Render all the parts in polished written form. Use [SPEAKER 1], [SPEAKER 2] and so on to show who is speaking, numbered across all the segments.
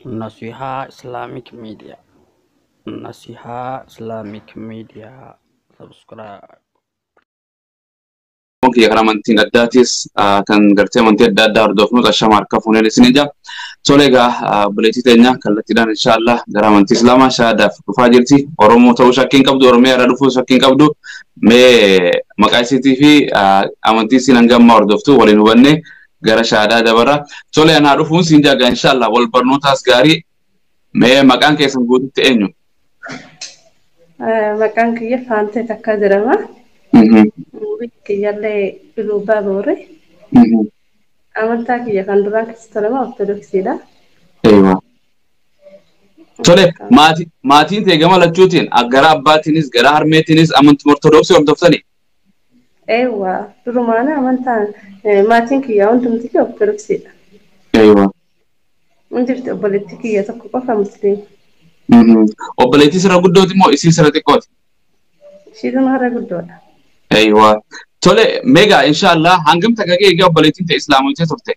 [SPEAKER 1] Nasiha Islamic Media. Nasiha Islamic Media. Subscribe.
[SPEAKER 2] ممكن يقرأ من تين الداتيس كان قرتي من تين الدار دوفنو تشمار كفوني لسنجا توليغا بليتي تينا كالتي دان إن شاء الله قرأ من تسلاما شهادة فاجرتي ورمو تو شاكين كبدو ورمي ردفو شاكين كبدو مي مقايسيتي في أمنتي سينانجام موردفتو ولنوبني قرأ شهادة دبرا تولي أنا رفون سنجا إن شاء الله والبرنوتاس قاري مي مكان كيسن قود تأنيو
[SPEAKER 3] مكان كيف فانتي تكادرما يلي بلوبا بوري أمانتاك يا كان دراك استلما أرثوذكسي لا
[SPEAKER 2] أيوة تولي ماتين تيجمع لجوتين أجرا باتينيس جرا هرميتينيس أمانت أرثوذكسي وردفتني
[SPEAKER 3] أيوة رومانا أمانتا ماتين كيا وأنتم تيجي أرثوذكسي
[SPEAKER 2] أيوة
[SPEAKER 3] أنت بتقبلتكي يا تقبل فمسلم
[SPEAKER 2] وبليتي سر قدوتي مو إسي سر تقوت
[SPEAKER 3] شيء ما هذا قدوة
[SPEAKER 2] أيوة تولي ميجا إن شاء الله هنقم تكاكي يجي وبليتين تإسلامي تسرتي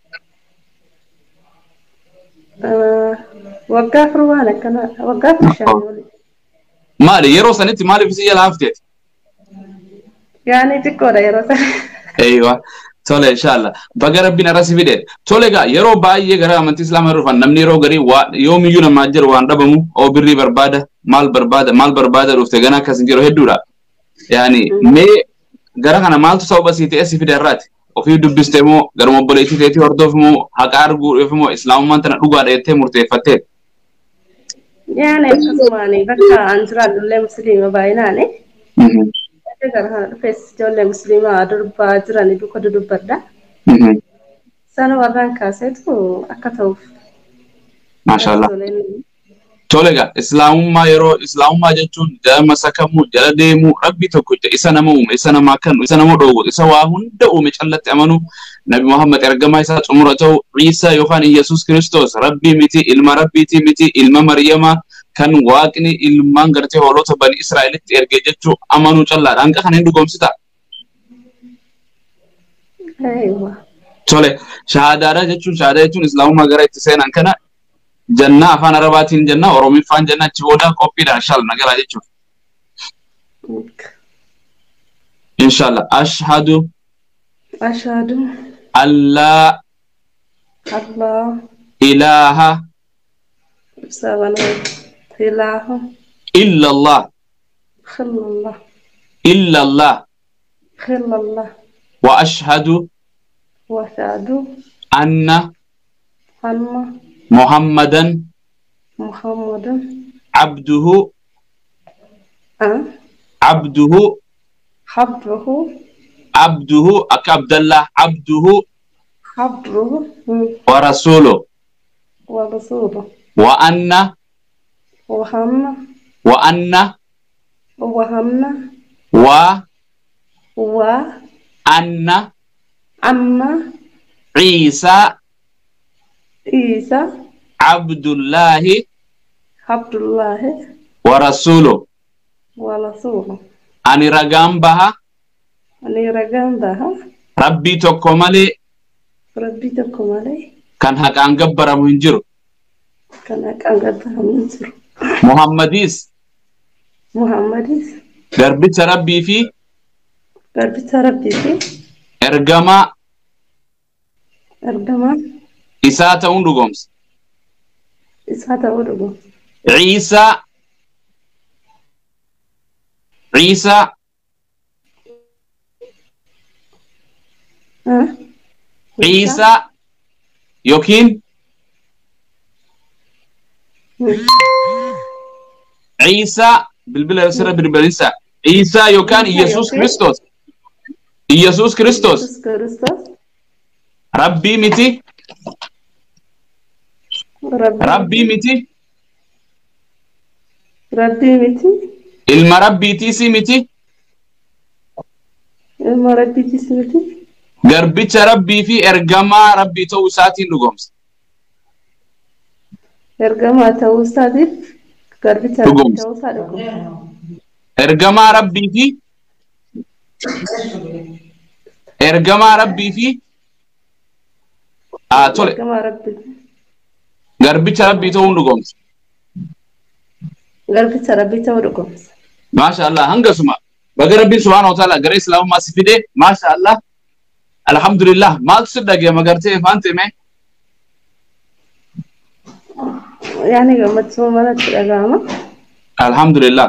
[SPEAKER 3] وقف روانا كنا وقف شامل
[SPEAKER 2] مالي يرو سنتي مالي في سيال هافتيت
[SPEAKER 3] يعني تقول يا رب
[SPEAKER 2] أيوة تولي إن شاء الله بقى ربنا راسي بديت تولي جا يرو باي يجرا من تسلام الرفان نمني رو غري يوم يجون ماجر وان ربمو أو بري بربادة مال بربادة رفتجنا كسنجرو هدورا يعني مي جرا أنا مال تصوب بس يتأسي في درات وفي دبستمو جرا مبليتي تيتي هردوفمو هكارجو يفمو إسلام ما أنت نلقى على يتهم مرتفتة
[SPEAKER 3] يعني كسماني بكا أنترا دولة مسلمة بايناني جرا فيس دولة مسلمة دربا جراني بكو دربا سنة وردان كاسيتو أكتوف
[SPEAKER 2] ما شاء الله تولغا إسلام ما يرو إسلام ما جتون جام سكمو جلديمو ربي تكوت إسنا موم إسنا ما كان إسنا مودو إسواهن دو مجلت أمانو نبي محمد إرجما إسات عمرته عيسى يوحنا يسوع كريستوس ربي متي إلما ربي تي متي إلما مريم كان واقني إلما غرتي هولوت بني إسرائيل إرججتو أمانو جللا أنك خنين دو قمستا
[SPEAKER 3] أيوة
[SPEAKER 2] تولي شهادة جتون إسلام ما غرت سين أنكنا جنة أفان رباتين جنة ورومي فان جنة تبودا كوبي دا إن شاء الله نقول عليك إن شاء الله أشهد الله إله إلا الله إلا الله وأشهد أن محمدا عبده عبد الله عبده ورسوله وأن عيسى عبد الله ورسوله أني رقم بها ربي تكملي كان هك أنجبر منجر محمديس دربت ربي في إرجما إساءة وندقومس عيسى يوكين عيسى بالبلا سر بالبلنسا عيسى يوكان يسوع كريستوس ربي متي المربي تيسي متي غربيت ربي في إرجما ربي توساتي نقومس
[SPEAKER 3] إرجما توساتي غربيت ربي توساتي
[SPEAKER 2] إرجما ربي في إرجما ربي في تولي garbicha rabbi ta'uu dhugomsa
[SPEAKER 3] garbicha rabbi ta'uu dhugomsa
[SPEAKER 2] masha Allah hangasuma baga rabbi subhanahu wa ta'ala gara islaamummaa si fide masha Allah alhamdulillah maal sidage magarte fante me
[SPEAKER 3] yani gammachuu mana dhagama
[SPEAKER 2] alhamdulillah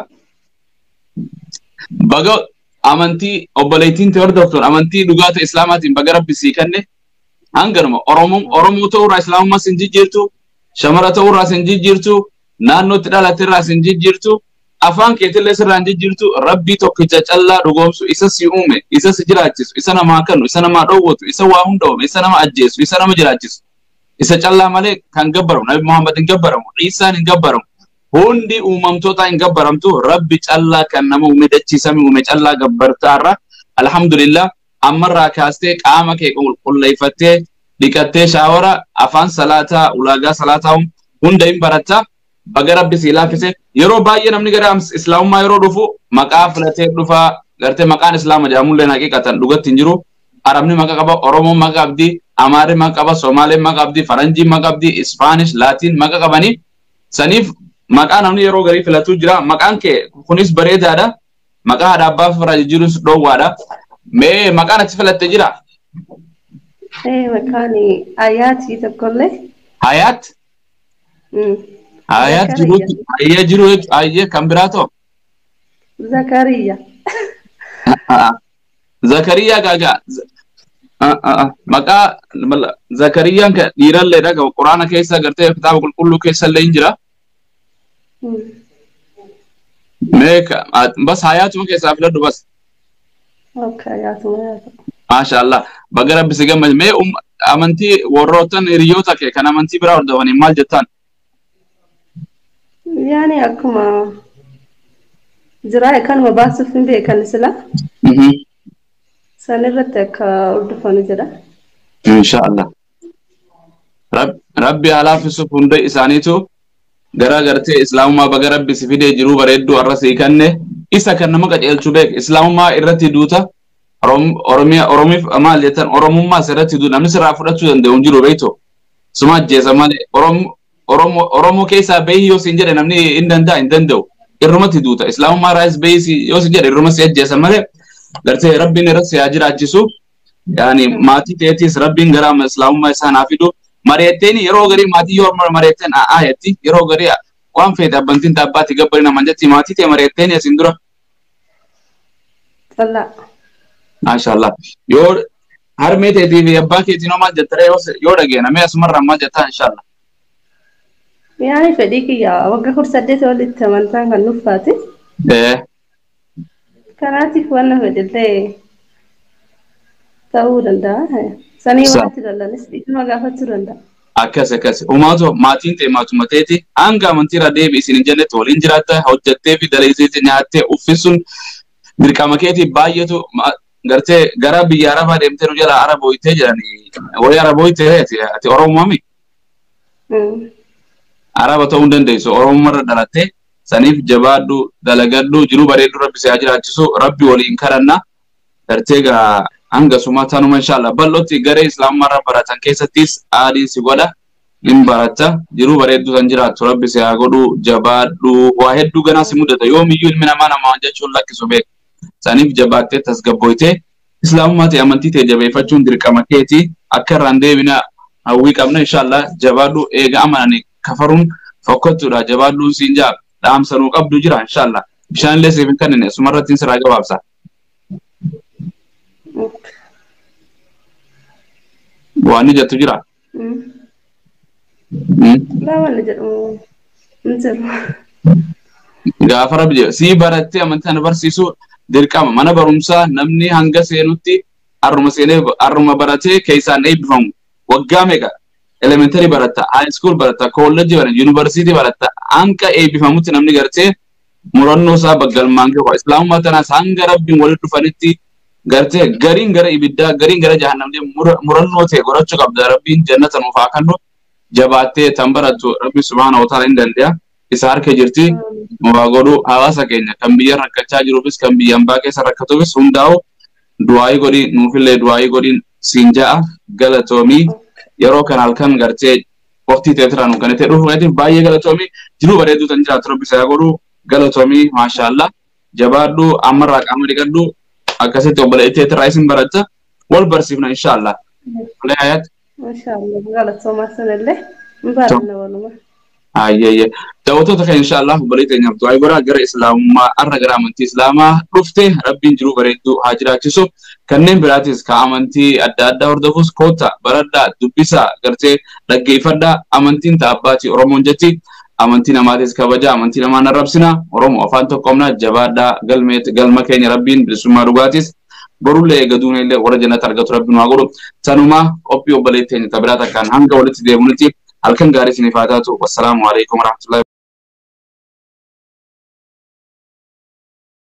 [SPEAKER 2] baga amantii obboleettiin ta'uu hordoftuun amantii dhugaata islaamaatiin baga rabbi sii kanne hanganuma oromoo ta'uu irraa islaamummaa sin jijjiirtu shamara ta'uu irraa sin jijjiirtu naannootti dhalatte irraa sin jijjiirtu afaan keetillee sirraan jijjiirtu rabbii tokkicha callaa dhugoomsu isa si uume isa si jiraachisu isa namaa kennu isa namaa dhowwatu isa waa hunda uume isa nama ajjeesu isa nama jiraachisu isa callaa malee kan gabbaramu nabi muhammad hin gabbaramu isaan hin gabbaramu hundi uumamtoota hin gabbaramtu rabbi callaa kan nama uume dachiisame uume callaa gabbartaarra alhamdulillah ammarraa kaastee qaama kee qulqulleeffattee dhiqattee shaawara afaan salaataa ulaagaa salaataa hunda hin baratta baga rabbi si laafise yeroo baay'ee namni gara islaamummaa yeroo dhufu maqaa filatee dhufa gartee maqaan islaama jedhamullee haqiqatan dhugatti hin jiru arabni maqaa qaba oromoon maqaa qabdi amaarri maqaa qaba somaaleen maqaa qabdi faranjiin maqaa qabdi ispaanish laatiin maqaa qabanii saniif maqaa namni yeroo garii filatu jira maqaan kee kunis bareedaadha maqaa haadha abbaa firaa jijjiiruun dhoowwaadha mee maqaan ati filatte jira
[SPEAKER 3] maqaan ayaati tokkollee
[SPEAKER 2] hayat ayat jiru ayye kan birato zakariya gaga maka zakariya ka diralle daga qur'ana keessa garte kitab qulqullu keessa le injira meka bas hayatu keessa afladu bas
[SPEAKER 3] okay hayatu
[SPEAKER 2] masha Allah baga rabbi sigam me amanti warrotan iriyota ke kan amanti bira ordawani mal jettan
[SPEAKER 3] يعني أكما زراعي كان مباسط في بيه كان سلا سنرتك أردفان جرا
[SPEAKER 2] إن شاء الله ربي على في سكون ده إسانيتو غرا غرتي إسلام ما بغا ربي سفيدي جرو بريدو أرسي كنه إسا كان نمك أجل إسلام ما إرتي دوتا أرومي أمال يتن أروم ما سرتي دو نمس رافرتو دن دون جرو بيتو سمات جيزا مالي Oromo keessa bayi yoo sin jedhe namni hin danda'u irrumatti duuta islaamummaa raayis bayi yoo sin jedhe irruma si ajjeesa malee gartee rabbiin irratti si jiraachisu yaani maatii teetis rabbiin gara islaamummaa isaan hafidu mareetteen yeroo garii maatii yoo mareetteen aayatti yeroo garii waan feete abbantiin taabbaatti gabbari naman jetti maatii tee mareetteen asin dura
[SPEAKER 3] Allah
[SPEAKER 2] maashaallah yoo harmee teetii fi abbaa keetiin maal jettare yoo dhageena mee asumarraa maal jettaa inshaallah
[SPEAKER 3] يعني فديك يا وقع فرصدت ولد تمنتان كان نفاتي كاناتي وانا فدلي تاودا دا سني واتي دلا نسبي ما غافترن دا
[SPEAKER 2] akkas umato maatiin tee maatuma teeti hanga amantiira deebi isin jannate waliin jiraatta hojjattee fi daleessee nyaattee uffisun dirqama keetii baay'atu gartee gara biyya arabaa deemtee nu jala arabooytee jedhanii wayi arabooytee ati oromoomami araba ta'uu dandeessu oromoo marra dhalatte saniif jabaadhu dalagadhu jiru bareedu rabbi si jiraachisu rabbi waliin karanna gartee gaa hanga suma tanuma inshallah ballotti garee islaamummaa irra baratan keessattis aadiin si godha hin barata jiru bareedu san jiraattu rabbi si godhu jabaadhu waa hedduu ganaa si mudata yoomiyyuu ilmi namaa jechuun lakkisu beek saniif jabaattee tasgabboytee islaamummaa ta'e amantii ta'e jabeeffachuun dirqama keeti akka irraan deebina hawwii qabna inshallah jabaadhu eega amananii kafarun fokkotudha jabaadhuun siin jaa dhaamsanuu qabdu jira inshallah bishaan illee siif hin kennine sumarrattiin siraa gabaabsa waan ni jettu jira gaafa rabbi sii barattee amantaan barsiisu dirqama mana barumsaa namni hanga seenutti arruma baratee keessaan eebbifamu waggaa meeqa elementary baratta high school baratta college baratta university baratta anka eebbifamutti namni gartee murannoo isaa baggalmaan gaba islaamummaa tanaas hanga rabbiin walitti dhufanitti gartee gariin gara ibiddaa gariin gara jahannamdee murannoo ta'e gorachuu qabda rabbiin jannata nuuf haa kennu jabaattee tan barattu rabbi subhaanahu wa ta'ala hin danda'a isa harka jirti waa godhu hawaasa keenya kan biyya rakkachaa jiruufis kan biyya hambaa keessa rakkatuufis hundaa'u du'aayii godhi nuufillee du'aayii godhin siin ja'a galatoomii yeroo kan halkan gartee qoftii teetiraan kan ta'e dhufu gadi baay'ee galatoomii jiru bareedu tan jiraatu rabbi isaa godhu galatoomii maashaallah jabaadhu amarraa qaama dhiqadhu akkasitti obboleettii teetiraa isin baratta wal barsiifna inshallah leeyat
[SPEAKER 3] inshallah galatoomaa sanallee mbaarna waluma
[SPEAKER 2] ayye dawwattoota kan inshallah obboleettii nyamtu ay gora gara islaamummaa arra gara amantii islaamaa dhufte rabbiin jiru bareedu haa jiraachisu kanneen biraatis ka amantii adda addaa hordofus koota baraddaa dubbisa gartee dhaggeeffadhaa amantiin taabbaati oromoon jetti amantii namaatis kabaja amantii namaa narrabsina oromoo afaan tokkomna jabaadhaa galma keenya rabbiin bilisummaa dhugaatis borullee gaduunillee warra jannata argatu rabbiin waa godhu tanuma qophii obboleettii tabiraata kan hanga walitti deemuunitti halkan gaarii isiniif haa taatu wassalaamu alaikum warahmatullahi